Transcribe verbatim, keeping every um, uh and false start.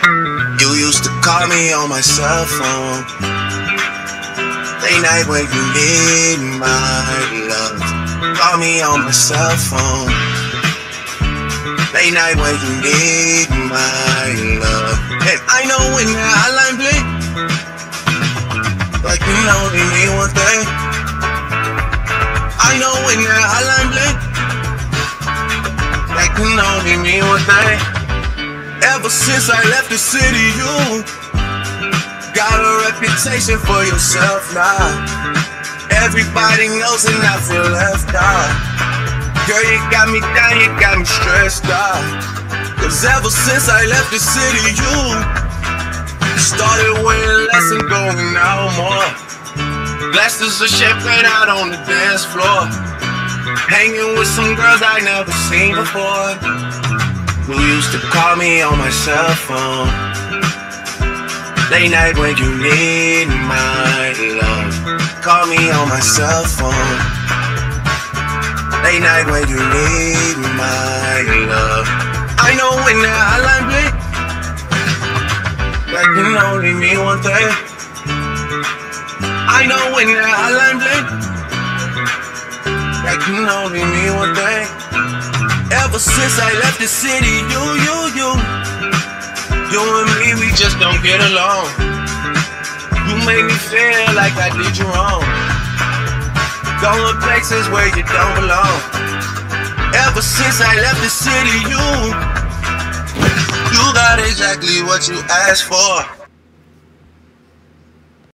You used to call me on my cell phone, late night when you need my love. Call me on my cell phone, late night when you need my love. And I know when that hotline blink, like you only mean one thing. I know when that hotline blink, like you only mean one thing. Ever since I left the city, you got a reputation for yourself now. Everybody knows and I feel left out. Girl, you got me down, you got me stressed out. Cause ever since I left the city, you started wearing less and going out more. Glasses of champagne out on the dance floor, hanging with some girls I never seen before. Who used to call me on my cell phone, late night when you need my love. Call me on my cell phone, late night when you need my love. I know when that hotline blink, that can only mean one thing. I know when that hotline blink, that can only mean one thing. Ever since I left the city, you, you, you You and me, we just don't get along. You made me feel like I did you wrong, going places where you don't belong. Ever since I left the city, you You got exactly what you asked for.